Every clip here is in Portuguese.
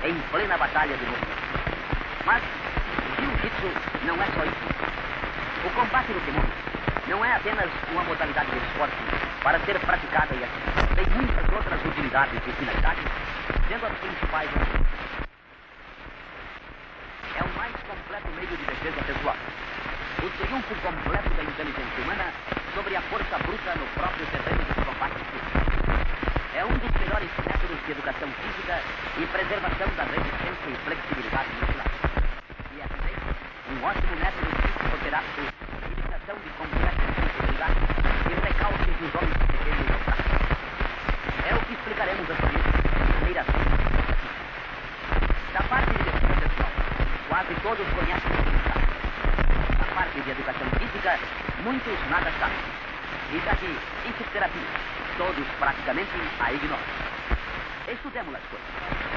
em plena batalha de movimento. Mas jiu-jitsu não é só isso. O combate no kimono não é apenas uma modalidade de esporte para ser praticada e assim. Tem muitas outras utilidades e finalidades, sendo as principais. É o mais completo meio de defesa pessoal. O triunfo completo da inteligência humana sobre a força bruta no próprio terreno de combate físico. É um dos melhores métodos de educação física e preservação da resistência e flexibilidade muscular. E é também um ótimo método psicoterápico de educação de complexas sensibilidades e recalques dos homens pequenos e fracos. É o que explicaremos a seguir, primeiramente. Da parte de defesa pessoal, quase todos conhecem o significado. Na parte de educação física, muitos nada sabem. E da de fisioterapia, todos praticamente a ignoram. Estudemos as coisas.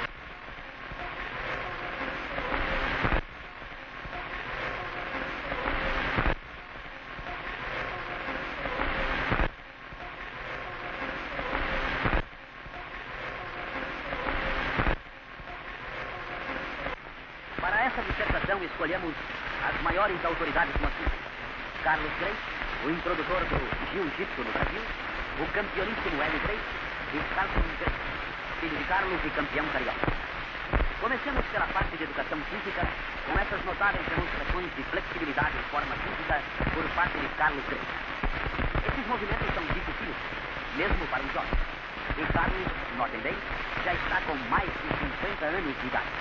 Para essa dissertação, escolhemos as maiores autoridades no assunto. Carlos Gracie, o introdutor do jiu-jitsu no Brasil, o campeoníssimo Hélio Gracie e Carlson Gracie, filho de Carlos e campeão carioca. Comecemos pela parte de educação física, com essas notáveis demonstrações de flexibilidade e forma física por parte de Carlos Gracie. Esses movimentos são dificílimos, mesmo para um jovem. E Carlos, notem bem, já está com mais de 50 anos de idade.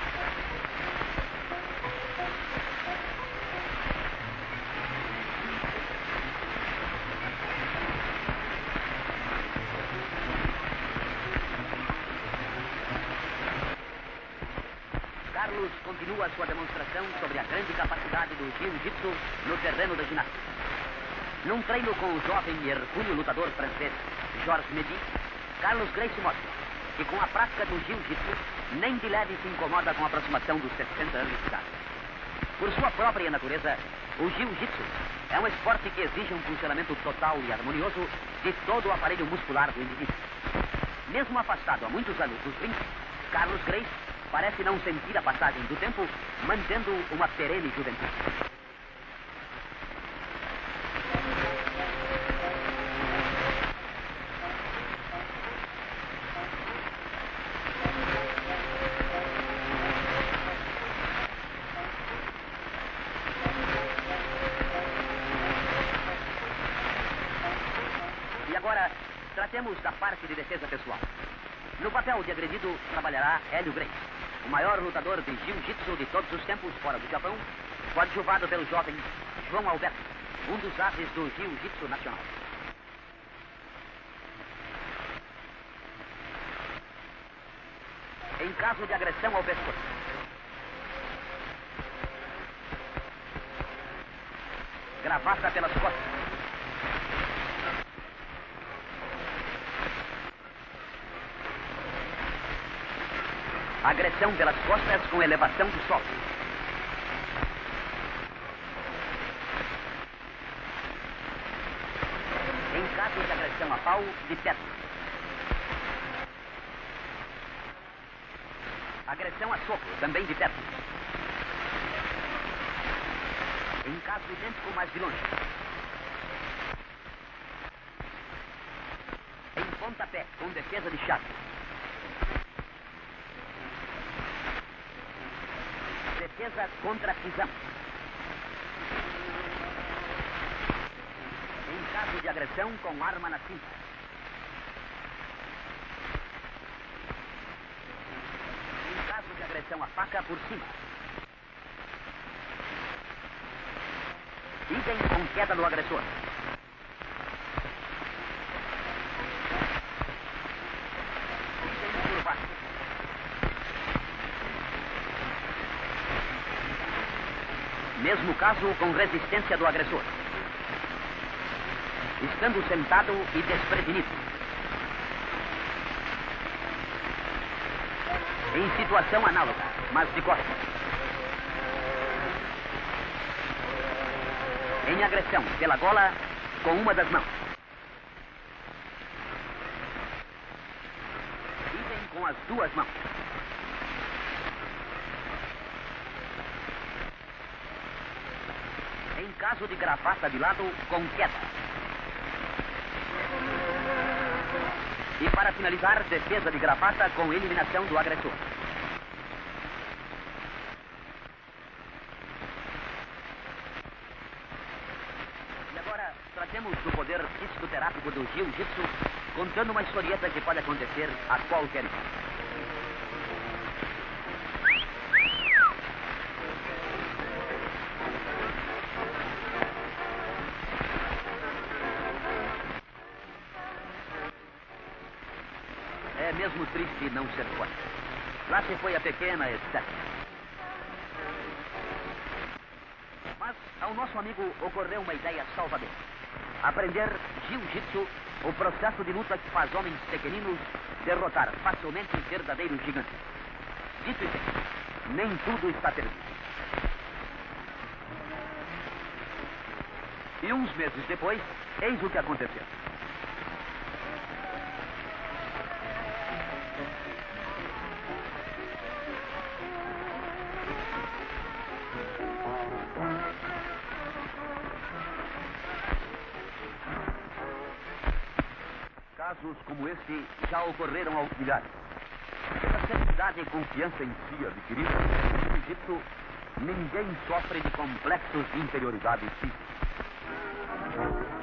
Carlos continua sua demonstração sobre a grande capacidade do jiu-jitsu no terreno da ginástica. Num treino com o jovem e hercúleo lutador francês Georges Medy, Carlos Gracie mostra que com a prática do jiu-jitsu nem de leve se incomoda com a aproximação dos 60 anos de idade. Por sua própria natureza, o jiu-jitsu é um esporte que exige um funcionamento total e harmonioso de todo o aparelho muscular do indivíduo. Mesmo afastado há muitos anos dos rings, Carlos Gracie parece não sentir a passagem do tempo, mantendo uma perene juventude. E agora, tratemos da parte de defesa pessoal. No papel de agredido trabalhará Hélio Gracie, o maior lutador de jiu-jitsu de todos os tempos fora do Japão, coadjuvado pelo jovem João Alberto, um dos ases do jiu-jitsu nacional. Em caso de agressão ao pescoço, gravata pelas costas, agressão pelas costas com elevação do solo. Em caso de agressão a pau, de teto. Agressão a soco, também de teto. Em caso idêntico, mas de longe. Em pontapé, com defesa de chave. Defesa contra a pisão. Em caso de agressão com arma na cinta. Em caso de agressão a faca por cima. Idem com queda do agressor. Idem por baixo. Mesmo caso com resistência do agressor. Estando sentado e desprevenido. Em situação análoga, mas de costas. Em agressão pela gola com uma das mãos. Idem com as duas mãos. Caso de gravata de lado com queda. E para finalizar, defesa de gravata com eliminação do agressor. E agora, tratemos do poder psicoterápico do jiu-jitsu, contando uma historieta que pode acontecer a qualquer instante. É mesmo triste não ser forte. Lá se foi a pequena, etc. Mas ao nosso amigo ocorreu uma ideia salvadora. Aprender jiu-jitsu, o processo de luta que faz homens pequeninos derrotar facilmente verdadeiros gigantes. Dito isso, nem tudo está perdido. E uns meses depois, eis o que aconteceu. Casos como este já ocorreram aos milhares. Pela seriedade e confiança em si adquirida, no Egito, ninguém sofre de complexos de inferioridade física.